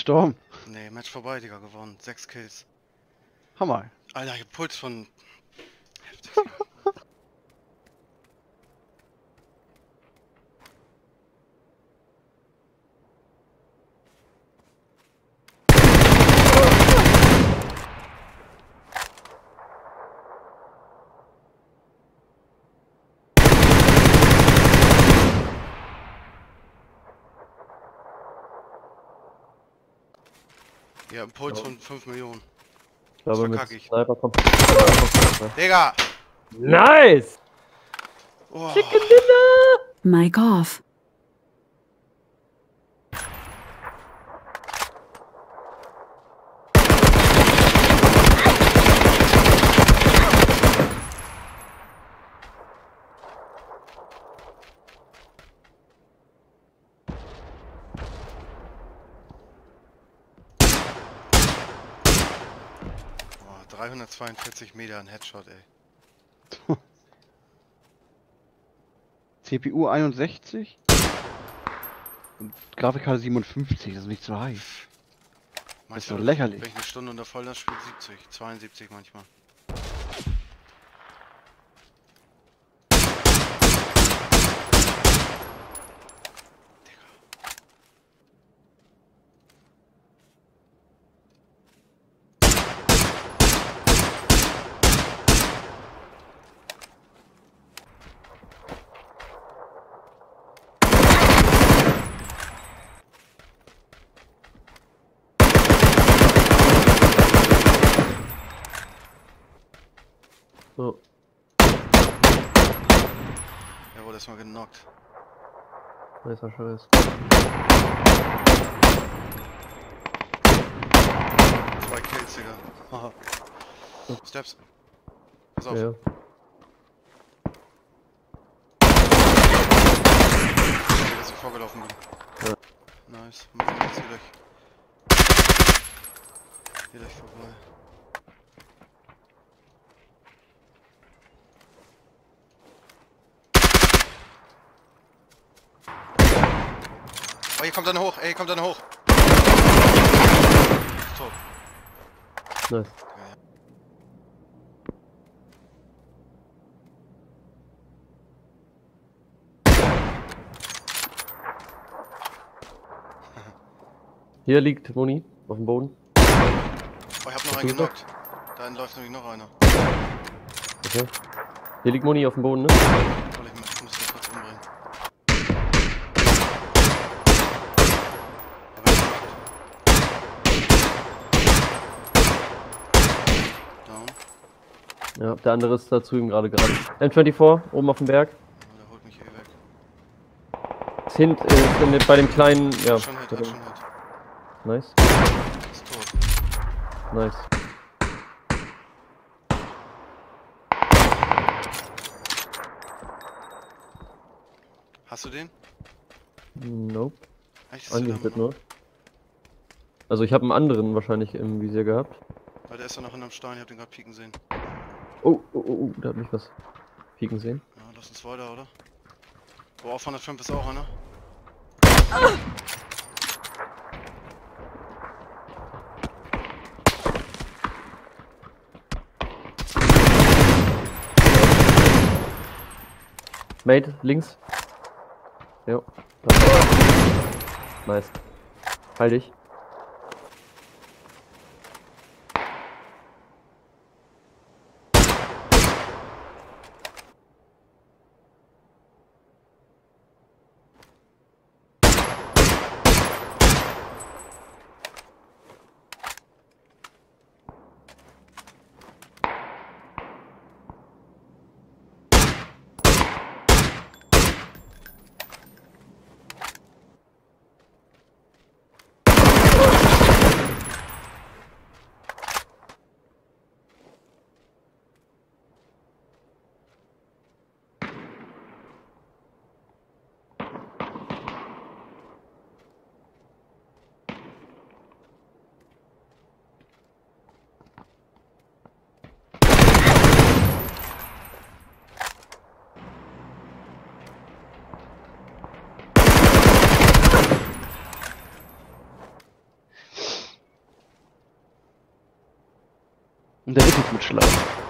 gestorben? Nee, Match vorbei, Digga, gewonnen. 6 Kills. Hammer. Alter, ich hab Puls von... Heftig. Ja, ein Puls von 5 Millionen. Ich glaube, mit verkack ich. Sniper kommt. Digga! Nice! Oh. Chicken Dinner! Mic off. Boah, 342 Meter ein Headshot, ey. CPU 61 und Grafikkarte 57, das ist nicht so high. Das ist doch lächerlich. Wenn ich eine Stunde unter Vollgas spiele, 70, 72 manchmal. So. Er wurde erstmal genockt. Nicer Scheiß. 2 Kills, Digga. Haha. Steps. Pass auf. Ja. Sorry, dass ich vorgelaufen bin. Ja. Nice. Machen wir jetzt hier gleich vorbei. Oh, hier kommt einer hoch, ey, kommt einer hoch. Ist tot. Nice. Hier liegt Moni auf dem Boden. Oh, ich hab noch einen genockt. Da hinten läuft nämlich noch einer. Okay. Hier liegt Moni auf dem Boden, ne? Ich muss den kurz umbringen. Down. Ja, der andere ist da zu ihm gerade gerannt. M24, oben auf dem Berg. Oh, der holt mich hier weg. Ist bei dem kleinen. Ja. Schon Hit, hat schon Hit. Nice. Ist tot. Nice. Hast du den? Nope. Echt? Angehittet nur. Also ich habe einen anderen wahrscheinlich im Visier gehabt. Weil der ist ja noch in einem Stein, ich hab den gerade pieken sehen. Oh, da hat mich was pieken sehen. Ja, lass uns weiter, oder? Oh, auf 105 ist auch einer. Mate, links. Jo. Nice. Halt dich. der wird jetzt mit Schlag.